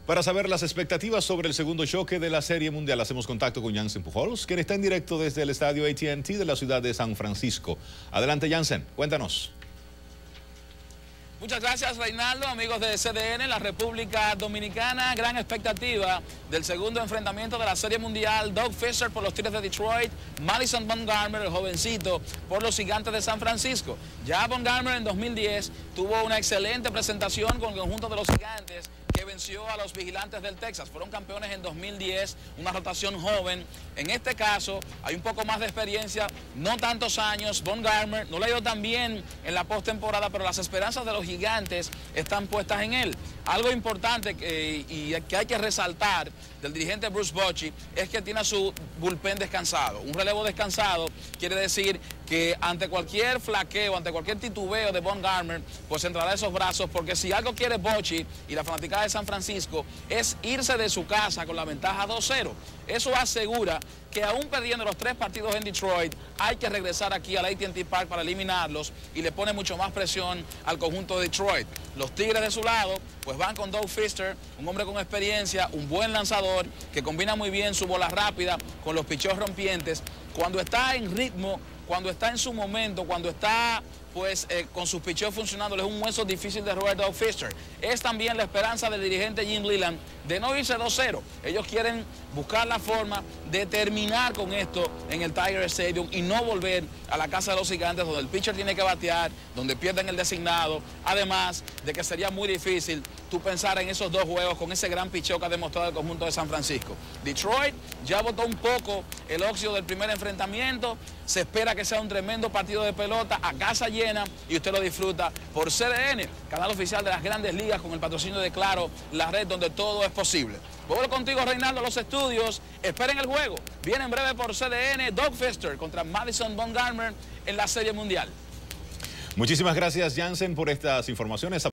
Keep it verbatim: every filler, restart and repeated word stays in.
Para saber las expectativas sobre el segundo choque de la Serie Mundial, hacemos contacto con Jansen Pujols, quien está en directo desde el estadio A T and T de la ciudad de San Francisco. Adelante, Jansen, cuéntanos. Muchas gracias, Reinaldo. Amigos de C D N, la República Dominicana, gran expectativa del segundo enfrentamiento de la Serie Mundial. Doug Fister por los Tigres de Detroit, Madison Bumgarner, el jovencito, por los Gigantes de San Francisco. Ya Bumgarner en dos mil diez tuvo una excelente presentación con el conjunto de los Gigantes, que venció a los Vigilantes del Texas. Fueron campeones en dos mil diez, una rotación joven. En este caso hay un poco más de experiencia, no tantos años. Bumgarner no le ha ido tan bien en la postemporada, pero las esperanzas de los Gigantes están puestas en él. Algo importante que, y que hay que resaltar del dirigente Bruce Bochy es que tiene a su bullpen descansado. Un relevo descansado quiere decir que ante cualquier flaqueo, ante cualquier titubeo de Bumgarner, pues entrará esos brazos, porque si algo quiere Bochy y la fanaticada de San Francisco es irse de su casa con la ventaja dos cero. Eso asegura que aún perdiendo los tres partidos en Detroit, hay que regresar aquí al A T and T Park para eliminarlos, y le pone mucho más presión al conjunto de Detroit. Los Tigres de su lado, pues van con Doug Fister, un hombre con experiencia, un buen lanzador, que combina muy bien su bola rápida con los picheos rompientes. Cuando está en ritmo, cuando está en su momento, cuando está pues eh, con sus picheos funcionando, es un hueso difícil de robar Doug Fister. Es también la esperanza del dirigente Jim Leyland de no irse dos cero. Ellos quieren buscar la forma de terminar con esto en el Tiger Stadium y no volver a la casa de los Gigantes, donde el pitcher tiene que batear, donde pierden el designado. Además de que sería muy difícil tú pensar en esos dos juegos con ese gran picheo que ha demostrado el conjunto de San Francisco. Detroit ya botó un poco el óxido del primer enfrentamiento. Se espera que sea un tremendo partido de pelota a casa llena, y usted lo disfruta por C D N, canal oficial de las Grandes Ligas, con el patrocinio de Claro, la red donde todo es posible. Vuelvo contigo, Reinaldo, a los estudios. Esperen el juego. Viene en breve por C D N, Doug Fister contra Madison Bumgarner en la Serie Mundial. Muchísimas gracias, Jansen, por estas informaciones.